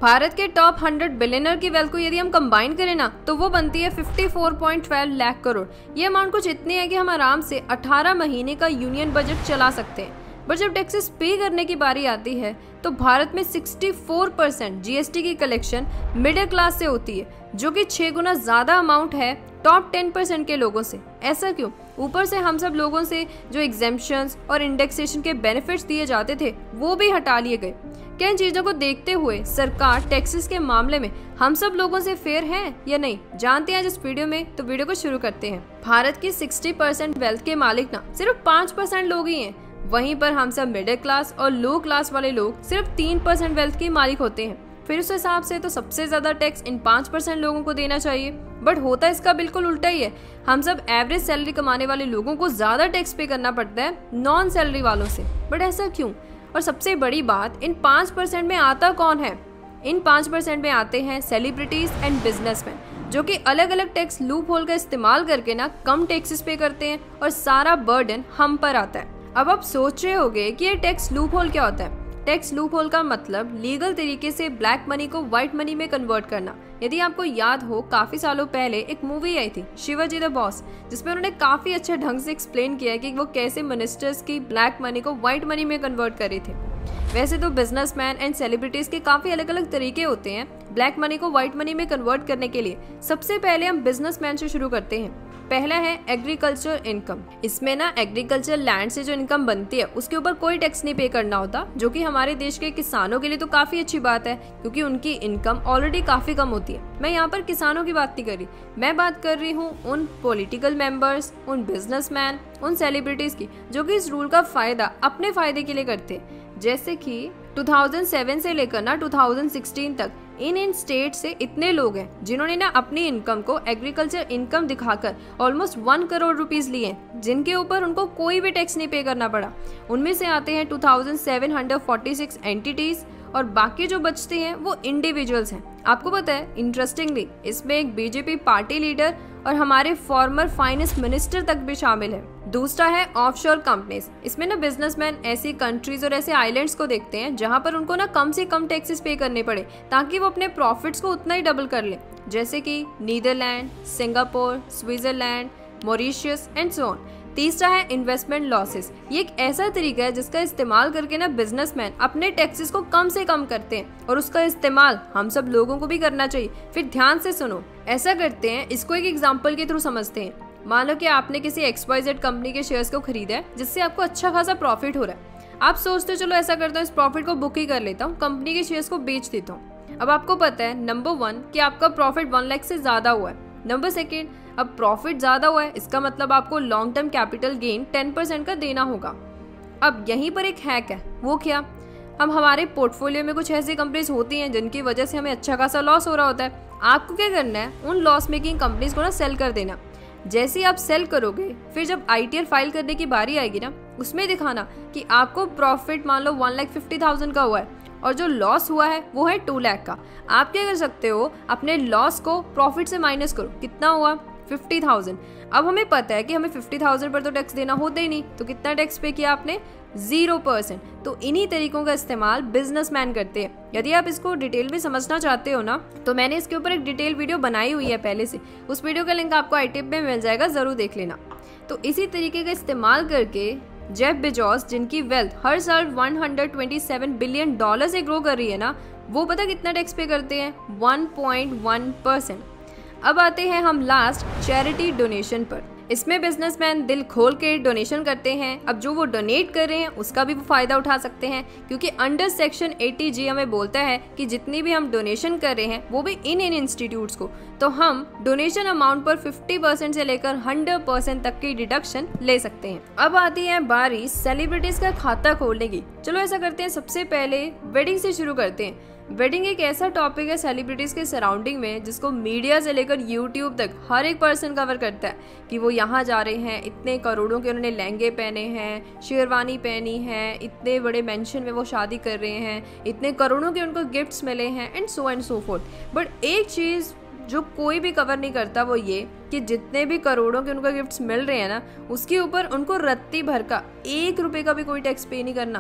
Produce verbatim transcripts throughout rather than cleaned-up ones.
भारत के top hundred billionaire की wealth को यदि हम कंबाइन करें ना तो वो बनती है चौवन पॉइंट एक दो लाख करोड़। ये अमाउंट कुछ इतनी है कि हम आराम से अठारह महीने का यूनियन बजट चला सकते हैं। बट जब टैक्सेस पे करने की बारी आती है तो भारत में चौंसठ परसेंट जीएसटी की कलेक्शन मिडिल क्लास से होती है, जो कि छह गुना ज्यादा अमाउंट है टॉप टेन परसेंट के लोगों से। ऐसा क्यों? ऊपर से हम सब लोगों से जो एग्जेम्पशंस और इंडेक्सेशन के बेनिफिट्स दिए जाते थे वो भी हटा लिए गए। क्या इन चीजों को देखते हुए सरकार टैक्सेस के मामले में हम सब लोगों से फेयर है या नहीं, जानते हैं इस वीडियो में। तो वीडियो को शुरू करते हैं। भारत की साठ परसेंट वेल्थ के मालिक ना सिर्फ पाँच परसेंट लोग ही हैं, वहीं पर हम सब मिडिल क्लास और लो क्लास वाले लोग सिर्फ तीन परसेंट वेल्थ के मालिक होते हैं। फिर उस हिसाब से तो सबसे ज्यादा टैक्स इन पाँच परसेंट लोगों को देना चाहिए। बट होता इसका बिल्कुल उल्टा ही है। हम सब एवरेज सैलरी कमाने वाले लोगों को ज्यादा टैक्स पे करना पड़ता है नॉन सैलरी वालों से। बट ऐसा क्यों? और सबसे बड़ी बात, इन पाँच परसेंट में आता कौन है? इन पाँच परसेंट में आते हैं सेलिब्रिटीज एंड बिजनेसमैन, जो कि अलग अलग टैक्स लूप होल का इस्तेमाल करके ना कम टैक्सेस पे करते हैं और सारा बर्डन हम पर आता है। अब आप सोच रहे होंगे कि ये टैक्स लूप होल क्या होता है। टैक्स लूप होल का मतलब लीगल तरीके से ब्लैक मनी को व्हाइट मनी में कन्वर्ट करना। यदि आपको याद हो, काफी सालों पहले एक मूवी आई थी शिवाजी द बॉस, जिसमें उन्होंने काफी अच्छे ढंग से एक्सप्लेन किया कि वो कैसे मिनिस्टर्स की ब्लैक मनी को व्हाइट मनी में कन्वर्ट करे थे। वैसे तो बिजनेसमैन एंड सेलिब्रिटीज के काफी अलग अलग तरीके होते हैं ब्लैक मनी को व्हाइट मनी में कन्वर्ट करने के लिए। सबसे पहले हम बिजनेसमैन से शुरू करते हैं। पहला है एग्रीकल्चर इनकम। इसमें ना एग्रीकल्चर लैंड से जो इनकम बनती है उसके ऊपर कोई टैक्स नहीं पे करना होता, जो कि हमारे देश के किसानों के लिए तो काफी अच्छी बात है, क्योंकि उनकी इनकम ऑलरेडी काफी कम होती है। मैं यहाँ पर किसानों की बात नहीं कर रही, मैं बात कर रही हूँ उन पॉलिटिकल मेंबर्स, उन बिजनेसमैन, उन सेलिब्रिटीज की जो कि इस रूल का फायदा अपने फायदे के लिए करते हैं। जैसे कि दो हज़ार सात से लेकर ना दो हज़ार सोलह तक इन इन स्टेट से इतने लोग हैं जिन्होंने ना अपनी इनकम को एग्रीकल्चर इनकम दिखाकर ऑलमोस्ट वन करोड़ रुपीस लिए हैं, जिनके ऊपर उनको कोई भी टैक्स नहीं पे करना पड़ा। उनमें से आते हैं दो हज़ार सात सौ छियालीस एंटिटीज और बाकी जो बचते हैं वो इंडिविजुअल्स हैं। आपको पता है, इंटरेस्टिंगली इसमें एक बीजेपी पार्टी लीडर और हमारे फॉर्मर फाइनेंस मिनिस्टर तक भी शामिल है। दूसरा है ऑफशोर कंपनीज। इसमें ना बिजनेसमैन ऐसी कंट्रीज और ऐसे आइलैंड्स को देखते हैं जहां पर उनको ना कम से कम टैक्सेस पे करने पड़े, ताकि वो अपने प्रॉफिट्स को उतना ही डबल कर ले। जैसे कि Netherlands, Singapore, Switzerland, Mauritius and so on. तीसरा है इन्वेस्टमेंट लॉसेस। ये एक ऐसा तरीका है जिसका इस्तेमाल करके ना बिजनेसमैन अपने टैक्सेस को कम से कम करते हैं, और उसका इस्तेमाल हम सब लोगों को भी करना चाहिए। फिर ध्यान से सुनो, ऐसा करते हैं, इसको एक एग्जांपल के थ्रू समझते हैं। मान लो कि आपने किसी एक्स वाई जेड कंपनी के शेयर्स को खरीदा है, जिससे आपको अच्छा खासा प्रॉफिट हो रहा है। आप सोचते हो चलो ऐसा करता हूँ, इस प्रॉफिट को बुक ही कर लेता हूँ, कंपनी के शेयर्स को बेच देता हूँ। अब आपको पता है नंबर वन कि आपका प्रॉफिट वन लाख से ज्यादा हुआ है। नंबर सेकेंड, अब प्रॉफिट ज्यादा हुआ है, इसका मतलब आपको long term capital gain ten percent का देना होगा। अब यहीं पर एक हैक है। वो क्या? अब हमारे पोर्टफोलियो में कुछ ऐसी कंपनीज होती हैं जिनकी वजह से हमें अच्छा खासा लॉस हो रहा होता है। आपको क्या करना है, उन लॉस मेकिंग कंपनीज को ना सेल कर देना। जैसे ही आप सेल करोगे, फिर जब आईटीआर फाइल करने की बारी आएगी ना, उसमें दिखाना कि आपको प्रॉफिट मान लो वन लाख फिफ्टी थाउजेंड का हुआ है और जो लॉस हुआ है वो है टू लाख का। आप क्या कर सकते हो, अपने लॉस को प्रॉफिट से माइनस करो। कितना हुआ? Fifty thousand. अब हमें पता है कि हमें फिफ्टी थाउजेंड पर तो टैक्स देना होता ही नहीं, तो कितना टैक्स पे किया आपने? Zero percent. तो इन्हीं तरीकों का इस्तेमाल बिजनेसमैन करते हैं। यदि आप इसको डिटेल में समझना चाहते हो ना, तो मैंने इसके ऊपर एक डिटेल वीडियो बनाई हुई है पहले से, उस वीडियो का लिंक आपको आई टिप में मिल जाएगा, जरूर देख लेना। तो इसी तरीके का इस्तेमाल करके जेफ बेजोस, जिनकी वेल्थ हर साल एक सौ सत्ताईस बिलियन डॉलर से ग्रो कर रही है ना, वो पता कितना टैक्स पे करते हैं? One point one percent. अब आते हैं हम लास्ट चैरिटी डोनेशन पर। इसमें बिजनेसमैन दिल खोल के डोनेशन करते हैं। अब जो वो डोनेट कर रहे हैं उसका भी वो फायदा उठा सकते हैं, क्योंकि अंडर सेक्शन अस्सी जी हमें बोलता है कि जितनी भी हम डोनेशन कर रहे हैं वो भी इन इन इंस्टीट्यूट्स को, तो हम डोनेशन अमाउंट पर फिफ्टी परसेंट से लेकर हंड्रेड परसेंट तक की डिडक्शन ले सकते हैं। अब आती है बारी सेलिब्रिटीज का खाता खोलने की। चलो ऐसा करते हैं, सबसे पहले वेडिंग से शुरू करते हैं। वेडिंग एक ऐसा टॉपिक है सेलिब्रिटीज के सराउंडिंग में जिसको मीडिया से लेकर यूट्यूब तक हर एक पर्सन कवर करता है कि वो यहाँ जा रहे हैं, इतने करोड़ों के उन्होंने लहंगे पहने हैं, शेरवानी पहनी है, इतने बड़े मेंशन में वो शादी कर रहे हैं, इतने करोड़ों के उनको गिफ्ट्स मिले हैं, and so and so forth. But एक चीज़ जो कोई भी कवर नहीं करता वो ये कि जितने भी करोड़ों के उनको गिफ्ट्स मिल रहे हैं ना, उसके ऊपर उनको रत्ती भर का एक रुपए का भी कोई टैक्स पे नहीं करना।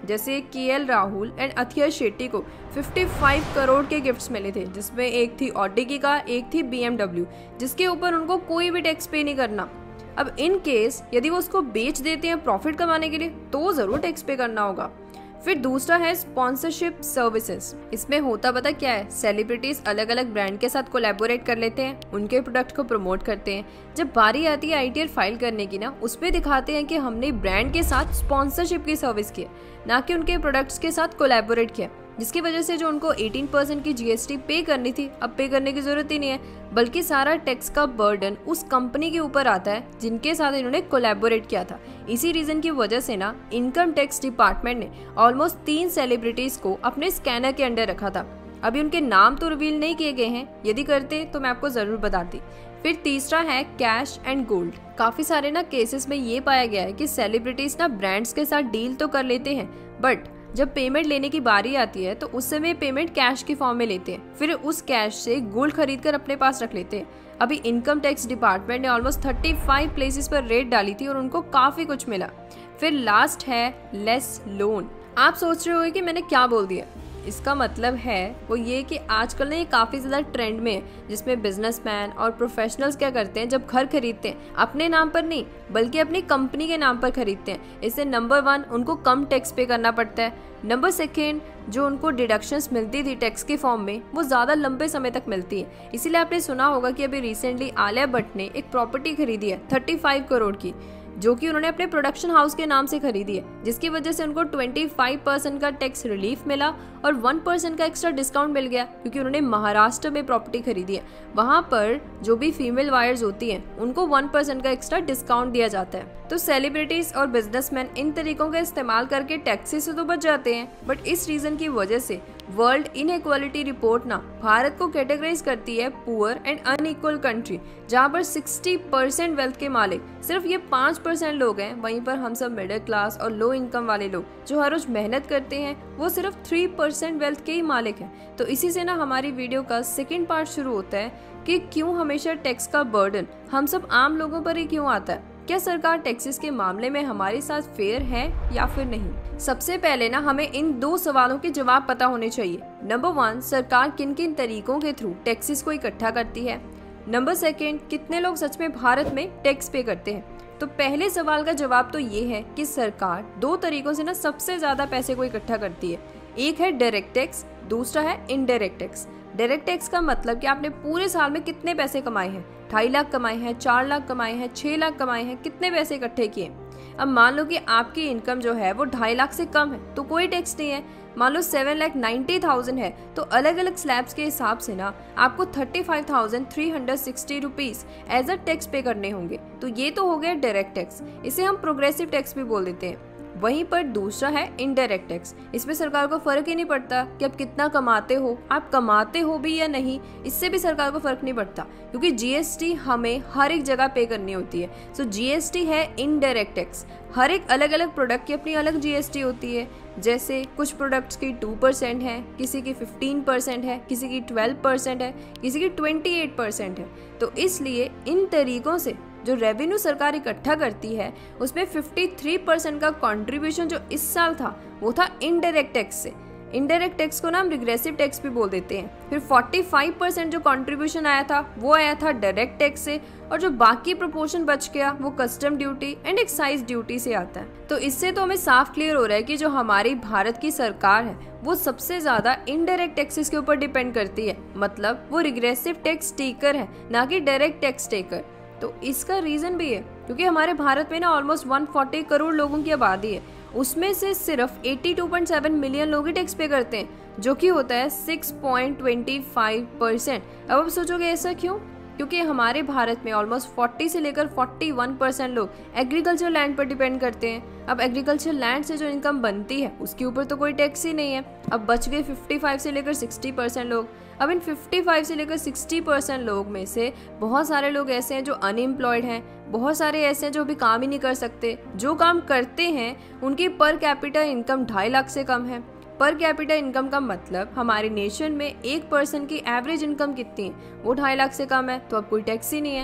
जैसे K L Rahul and Athiya Shetty को पचपन करोड़ के गिफ्ट्स मिले थे, जिसमें एक थी ऑडी की कार, एक थी बी एम डब्ल्यू, जिसके ऊपर उनको कोई भी टैक्स पे नहीं करना। अब इन केस यदि वो उसको बेच देते हैं प्रॉफिट कमाने के लिए तो ज़रूर टैक्स पे करना होगा। फिर दूसरा है स्पॉन्सरशिप सर्विसेज। इसमें होता पता क्या है, सेलिब्रिटीज अलग अलग ब्रांड के साथ कोलैबोरेट कर लेते हैं, उनके प्रोडक्ट को प्रमोट करते हैं। जब बारी आती है आई टी आर फाइल करने की ना, उसमें दिखाते हैं कि हमने ब्रांड के साथ स्पॉन्सरशिप की सर्विस की है, ना कि उनके प्रोडक्ट्स के साथ कोलैबोरेट किया, जिसकी वजह से जो उनको अठारह परसेंट की जी एस टी पे करनी थी अब पे करने की जरूरत ही नहीं है, बल्कि सारा टैक्स का बर्डन उस कंपनी के ऊपर आता है जिनके साथ इन्होंने कोलैबोरेट किया था। इसी रीजन की वजह से ना इनकम टैक्स डिपार्टमेंट ने ऑलमोस्ट तीन सेलिब्रिटीज को अपने स्कैनर के अंडर रखा था। अभी उनके नाम तो रिवील नहीं किए गए हैं, यदि करते तो मैं आपको जरूर बताती। फिर तीसरा है कैश एंड गोल्ड। काफी सारे ना केसेस में ये पाया गया है कि सेलिब्रिटीज ना ब्रांड्स के साथ डील तो कर लेते हैं, बट जब पेमेंट लेने की बारी आती है तो उस समय पेमेंट कैश के फॉर्म में लेते हैं, फिर उस कैश से गोल्ड खरीद कर अपने पास रख लेते हैं। अभी इनकम टैक्स डिपार्टमेंट ने ऑलमोस्ट पैंतीस प्लेसेस पर रेड डाली थी और उनको काफी कुछ मिला। फिर लास्ट है लेस लोन। आप सोच रहे हो कि मैंने क्या बोल दिया, इसका मतलब है वो ये कि आजकल ना ये काफ़ी ज़्यादा ट्रेंड में है, जिसमें बिजनेसमैन और प्रोफेशनल्स क्या करते हैं, जब घर खरीदते हैं अपने नाम पर नहीं बल्कि अपनी कंपनी के नाम पर खरीदते हैं। इससे नंबर वन उनको कम टैक्स पे करना पड़ता है, नंबर सेकेंड जो उनको डिडक्शंस मिलती थी टैक्स के फॉर्म में वो ज़्यादा लंबे समय तक मिलती है। इसीलिए आपने सुना होगा कि अभी रिसेंटली आलिया भट्ट ने एक प्रॉपर्टी खरीदी है पैंतीस करोड़ की, जो कि उन्होंने अपने प्रोडक्शन हाउस के नाम से खरीदी है, जिसकी वजह से उनको पच्चीस परसेंट का टैक्स रिलीफ मिला और वन परसेंट का एक्स्ट्रा डिस्काउंट मिल गया, क्योंकि उन्होंने महाराष्ट्र में प्रॉपर्टी खरीदी है। वहाँ पर जो भी फीमेल वायर्स होती हैं उनको वन परसेंट का एक्स्ट्रा डिस्काउंट दिया जाता है। तो सेलिब्रिटीज और बिजनेसमैन इन तरीकों का इस्तेमाल करके टैक्सेस से तो बच जाते हैं, बट इस रीजन की वजह से वर्ल्ड इनइक्वालिटी रिपोर्ट ना भारत को कैटेगराइज करती है पुअर एंड अनइक्वल कंट्री, जहाँ पर साठ परसेंट वेल्थ के मालिक सिर्फ ये पाँच परसेंट लोग हैं। वहीं पर हम सब मिडिल क्लास और लो इनकम वाले लोग जो हर रोज मेहनत करते हैं वो सिर्फ थ्री परसेंट वेल्थ के ही मालिक हैं। तो इसी से ना हमारी वीडियो का सेकेंड पार्ट शुरू होता है कि क्यों हमेशा टैक्स का बर्डन हम सब आम लोगों पर ही क्यों आता है। क्या सरकार टैक्सेस के मामले में हमारे साथ फेयर है या फिर नहीं। सबसे पहले ना हमें इन दो सवालों के जवाब पता होने चाहिए। नंबर वन, सरकार किन किन तरीकों के थ्रू टैक्सेस को इकट्ठा करती है। नंबर सेकेंड, कितने लोग सच में भारत में टैक्स पे करते हैं। तो पहले सवाल का जवाब तो ये है कि सरकार दो तरीकों से ना सबसे ज्यादा पैसे को इकट्ठा करती है। एक है डायरेक्ट टैक्स, दूसरा है इनडायरेक्ट टैक्स। डायरेक्ट टैक्स का मतलब कि आपने पूरे साल में कितने पैसे कमाए हैं, ढाई लाख कमाए हैं, चार लाख कमाए हैं, छह लाख कमाए हैं, कितने पैसे इकट्ठे किए। अब मान लो कि आपकी इनकम जो है वो ढाई लाख से कम है तो कोई टैक्स नहीं है। मान लो सेवन लाख नाइन्टी थाउजेंड है तो अलग अलग स्लैब्स के हिसाब से ना आपको thirty five thousand three hundred sixty rupees as a tax pay करने होंगे। तो ये तो हो गया डायरेक्ट टैक्स, इसे हम प्रोग्रेसिव टैक्स भी बोल देते हैं। वहीं पर दूसरा है इनडायरेक्ट टैक्स। इसमें सरकार को फर्क ही नहीं पड़ता कि आप कितना कमाते हो, आप कमाते हो भी या नहीं, इससे भी सरकार को फर्क नहीं पड़ता, क्योंकि जी एस टी हमें हर एक जगह पे करनी होती है। सो जी एस टी है इनडायरेक्ट टैक्स। हर एक अलग अलग प्रोडक्ट की अपनी अलग जी एस टी होती है। जैसे कुछ प्रोडक्ट्स की टू परसेंट है, किसी की फिफ्टीन परसेंट है, किसी की ट्वेल्व परसेंट है, किसी की ट्वेंटी एट परसेंट है। तो इसलिए इन तरीकों से जो रेवेन्यू सरकार इकट्ठा करती है उसमें तिरेपन परसेंट का कंट्रीब्यूशन जो इस साल था वो था इनडायरेक्ट टैक्स से। इनडायरेक्ट टैक्स को ना हम रिग्रेसिव टैक्स भी बोल देते हैं। फिर पैंतालीस परसेंट जो कंट्रीब्यूशन आया था वो आया था डायरेक्ट टैक्स से, और जो बाकी प्रोपोर्शन बच गया वो custom duty and excise duty से आता है। तो इससे तो हमें साफ क्लियर हो रहा है कि जो हमारी भारत की सरकार है वो सबसे ज्यादा इनडायरेक्ट टैक्सेस के ऊपर डिपेंड करती है, मतलब वो रिग्रेसिव टैक्स टेकर है ना कि डायरेक्ट टैक्स टेकर। तो इसका रीजन भी है क्योंकि हमारे भारत में ना ऑलमोस्ट एक सौ चालीस करोड़ लोगों की आबादी है, उसमें से सिर्फ बयासी पॉइंट सात मिलियन लोग ही टैक्स पे करते हैं, जो कि होता है छह पॉइंट दो पाँच परसेंट। अब आप सोचोगे ऐसा क्यों? क्योंकि हमारे भारत में ऑलमोस्ट चालीस से लेकर इकतालीस परसेंट लोग एग्रीकल्चर लैंड पर डिपेंड करते हैं। अब एग्रीकल्चर लैंड से जो इनकम बनती है उसके ऊपर तो कोई टैक्स ही नहीं है। अब बच गए पचपन से लेकर साठ परसेंट लोग। अब इन पचपन से लेकर साठ परसेंट लोग में से बहुत सारे लोग ऐसे हैं जो अनएम्प्लॉयड हैं, बहुत सारे ऐसे हैं जो भी काम ही नहीं कर सकते। जो काम करते हैं उनकी पर कैपिटा इनकम ढाई लाख से कम है। पर कैपिटा इनकम का मतलब हमारे नेशन में एक पर्सन की एवरेज इनकम कितनी है, वो ढाई लाख से कम है, तो अब कोई टैक्स ही नहीं है।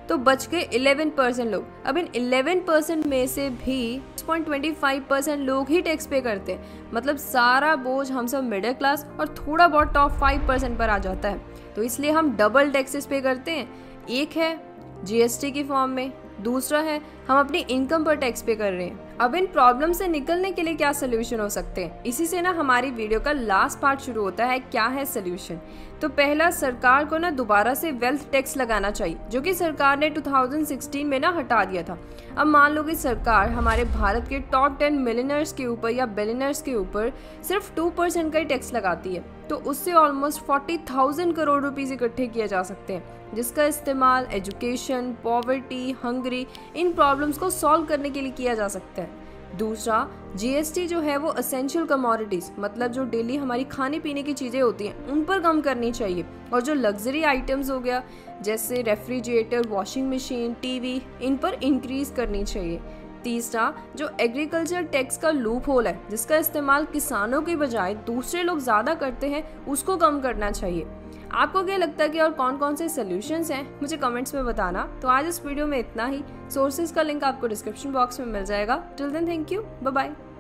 तो बच गए इलेवन परसेंट लोग। अब इन इलेवन परसेंट में से भी six point two five percent लोग ही टैक्स पे करते हैं, मतलब सारा बोझ हम सब मिडिल क्लास और थोड़ा बहुत टॉप फाइव परसेंट पर आ जाता है। तो इसलिए हम डबल टैक्सेस पे करते हैं, एक है जीएसटी की फॉर्म में, दूसरा है हम अपनी इनकम पर टैक्स पे कर रहे हैं। अब इन प्रॉब्लम से निकलने के लिए क्या सोल्यूशन हो सकते हैं, इसी से ना हमारी वीडियो का लास्ट पार्ट शुरू होता है, क्या है सोल्यूशन। तो पहला, सरकार को ना दोबारा से वेल्थ टैक्स लगाना चाहिए, जो कि सरकार ने टू थाउजेंड सिक्सटीन में ना हटा दिया था। अब मान लो कि सरकार हमारे भारत के टॉप टेन मिलियनर्स के ऊपर या बिलियनर्स के ऊपर सिर्फ टू परसेंट का ही टैक्स लगाती है, तो उससे almost forty thousand crore rupees इकट्ठे किए जा सकते हैं, जिसका इस्तेमाल एजुकेशन, पॉवर्टी, हंगरी, इन प्रॉब्लम्स को सॉल्व करने के लिए किया जा सकता है। दूसरा, जीएसटी जो है वो एसेंशियल कमोडिटीज, मतलब जो डेली हमारी खाने पीने की चीज़ें होती हैं उन पर कम करनी चाहिए, और जो लग्जरी आइटम्स हो गया जैसे रेफ्रिजरेटर, वॉशिंग मशीन, टीवी, इन पर इंक्रीज करनी चाहिए। तीसरा, जो एग्रीकल्चर टैक्स का लूप होल है जिसका इस्तेमाल किसानों के बजाय दूसरे लोग ज़्यादा करते हैं, उसको कम करना चाहिए। आपको क्या लगता है कि और कौन कौन से सॉल्यूशंस हैं, मुझे कमेंट्स में बताना। तो आज इस वीडियो में इतना ही। सोर्सेज का लिंक आपको डिस्क्रिप्शन बॉक्स में मिल जाएगा। Till then, thank you, bye bye.